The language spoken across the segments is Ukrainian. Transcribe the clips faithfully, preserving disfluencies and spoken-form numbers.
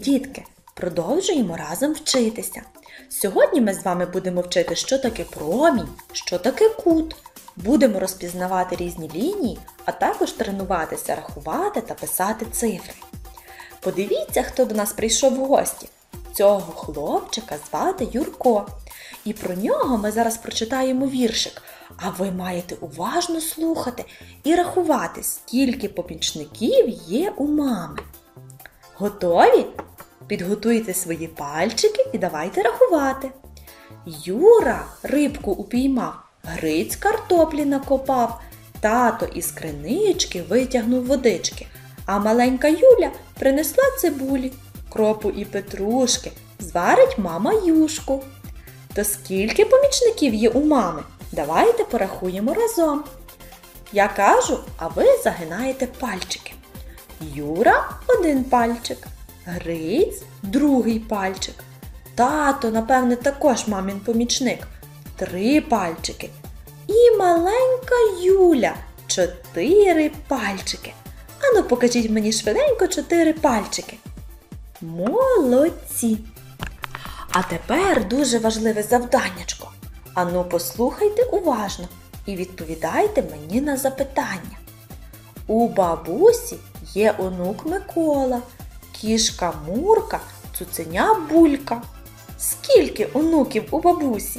дітки! Продовжуємо разом вчитися. Сьогодні ми з вами будемо вчити, що таке промінь, що таке кут. Будемо розпізнавати різні лінії, а також тренуватися рахувати та писати цифри. Подивіться, хто до нас прийшов в гості. Цього хлопчика звати Юрко. І про нього ми зараз прочитаємо віршик. А ви маєте уважно слухати і рахувати, скільки помічників є у мами. Готові? Підготуйте свої пальчики і давайте рахувати. Юра рибку упіймав, Гриць картоплі накопав, тато із кринички витягнув водички, а маленька Юля принесла цибулі, кропу і петрушки, зварить мама юшку. То скільки помічників є у мами? Давайте порахуємо разом. Я кажу, а ви загинаєте пальчики. Юра – один пальчик, Гриць – другий пальчик. Тато, напевне, також мамин помічник – три пальчики. І маленька Юля – чотири пальчики. Ану, покажіть мені швиденько чотири пальчики. Молодці! А тепер дуже важливе завданнячко. Ану, послухайте уважно і відповідайте мені на запитання. У бабусі є онук Микола, кішка Мурка, цуценя Булька. Скільки онуків у бабусі?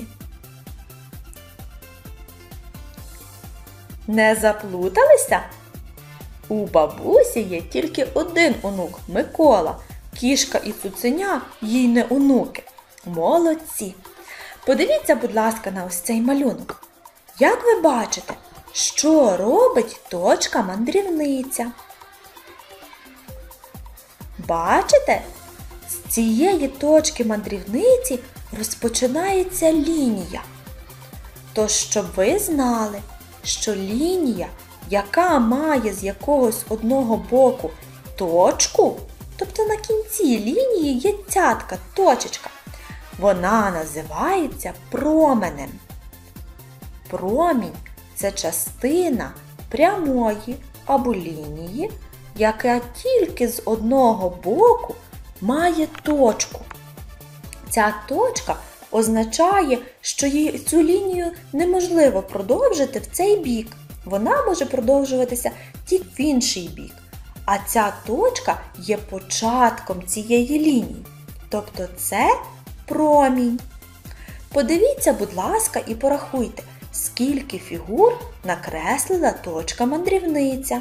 Не заплуталися? У бабусі є тільки один онук – Микола. Кішка і цуценя їй не онуки. Молодці! Подивіться, будь ласка, на ось цей малюнок. Як ви бачите, що робить точка-мандрівниця? Бачите? З цієї точки-мандрівниці розпочинається лінія. Тож, щоб ви знали, що лінія, яка має з якогось одного боку точку, тобто на кінці лінії є цятка, точечка, вона називається променем. Промінь – це частина прямої або лінії, яка тільки з одного боку має точку. Ця точка означає, що цю лінію неможливо продовжити в цей бік. Вона може продовжуватися тільки в інший бік. А ця точка є початком цієї лінії. Тобто це промінь. Подивіться, будь ласка, і порахуйте, скільки фігур накреслила точка-мандрівниця.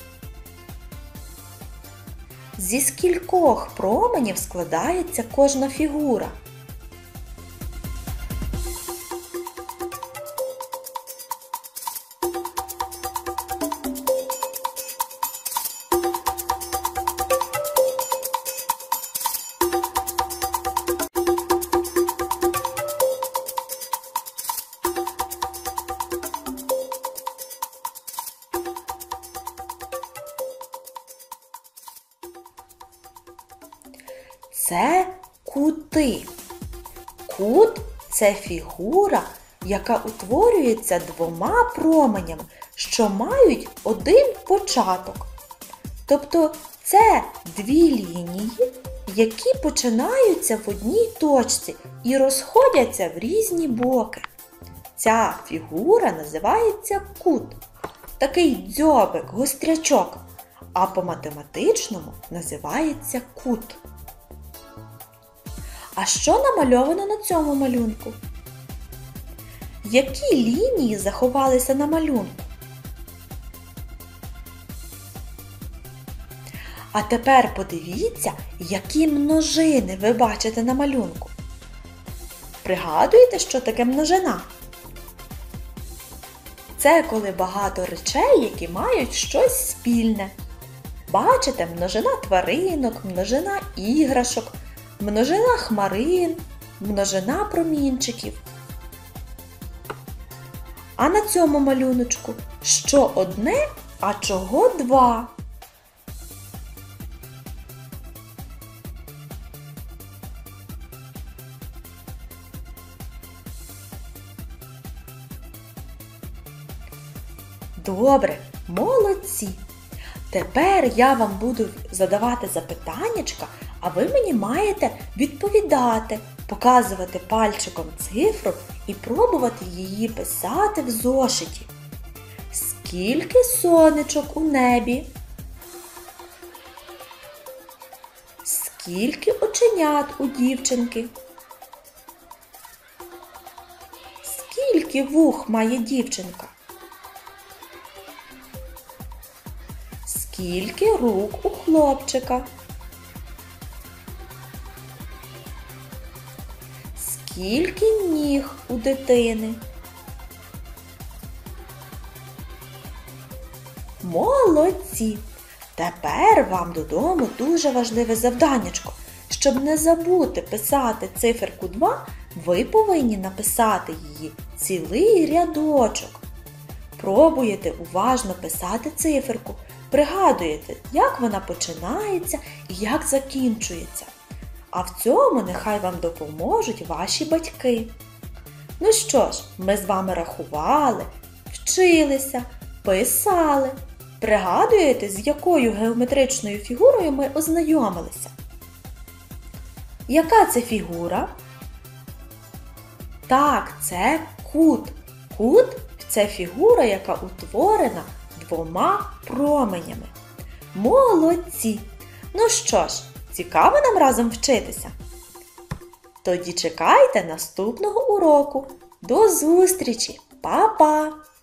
Зі скількох променів складається кожна фігура? Це кути. Кут – це фігура, яка утворюється двома променями, що мають один початок. Тобто це дві лінії, які починаються в одній точці і розходяться в різні боки. Ця фігура називається кут. Такий дзьобик, гострячок, а по-математичному називається кут. А що намальовано на цьому малюнку? Які лінії заховалися на малюнку? А тепер подивіться, які множини ви бачите на малюнку. Пригадуєте, що таке множина? Це коли багато речей, які мають щось спільне. Бачите, множина тваринок, множина іграшок, множина хмарин, множина промінчиків. А на цьому малюночку що одне, а чого два? Добре, молодці! Тепер я вам буду задавати запитаннячка, А ви мені маєте відповідати, показувати пальчиком цифру і пробувати її писати в зошиті. Скільки сонечок у небі? Скільки оченят у дівчинки? Скільки вух має дівчинка? Скільки рук у хлопчика? Скільки ніг у дитини? Молодці! Тепер вам додому дуже важливе завданнячко. Щоб не забути писати циферку два, ви повинні написати її цілий рядочок. Пробуєте уважно писати циферку, пригадуєте, як вона починається і як закінчується. А в цьому нехай вам допоможуть ваші батьки. Ну що ж, ми з вами рахували, вчилися, писали. Пригадуєте, з якою геометричною фігурою ми ознайомилися? Яка це фігура? Так, це кут. Кут – це фігура, яка утворена двома променями. Молодці! Ну що ж, цікаво нам разом вчитися? Тоді чекайте наступного уроку. До зустрічі! Па-па!